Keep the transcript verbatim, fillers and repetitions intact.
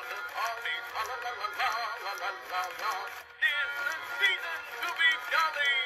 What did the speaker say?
the party. La la la la la la la la la. It's the season to be jolly.